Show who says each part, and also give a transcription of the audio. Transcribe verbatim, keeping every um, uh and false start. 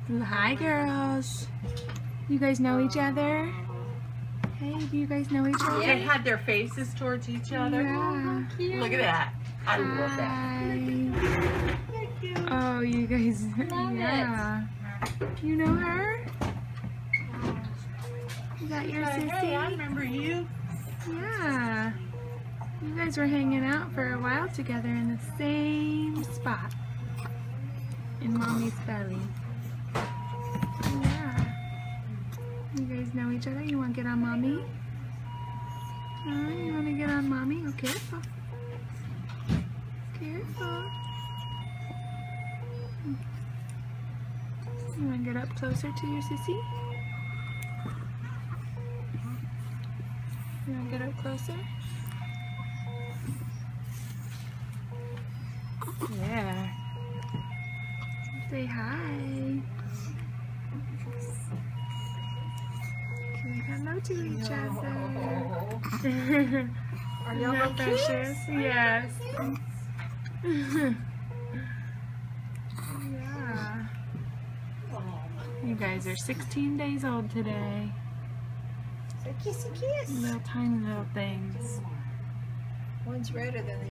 Speaker 1: Hi, girls. You guys know each other? Hey, do you guys know each other?
Speaker 2: They had their faces towards each other.
Speaker 1: Yeah.
Speaker 2: Look at that. I love that.
Speaker 1: Hi. Oh, you guys.
Speaker 2: Love
Speaker 1: yeah.
Speaker 2: it.
Speaker 1: You know her? Is that your
Speaker 2: Hey,
Speaker 1: sissy?
Speaker 2: hey, I remember you.
Speaker 1: Yeah. You guys were hanging out for a while together in the same spot. In Mommy's belly. Yeah. You guys know each other? You want to get on Mommy? Oh, you want to get on Mommy? Oh, careful. Careful. You want to get up closer to your sissy? You want to get up closer? Yeah. Say hi. Say hello to each other.
Speaker 2: Are
Speaker 1: Isn't
Speaker 2: y'all
Speaker 1: that precious? Yes. Yeah. You guys are sixteen days old today.
Speaker 2: So kissy kiss.
Speaker 1: Little tiny little things.
Speaker 2: One's redder than the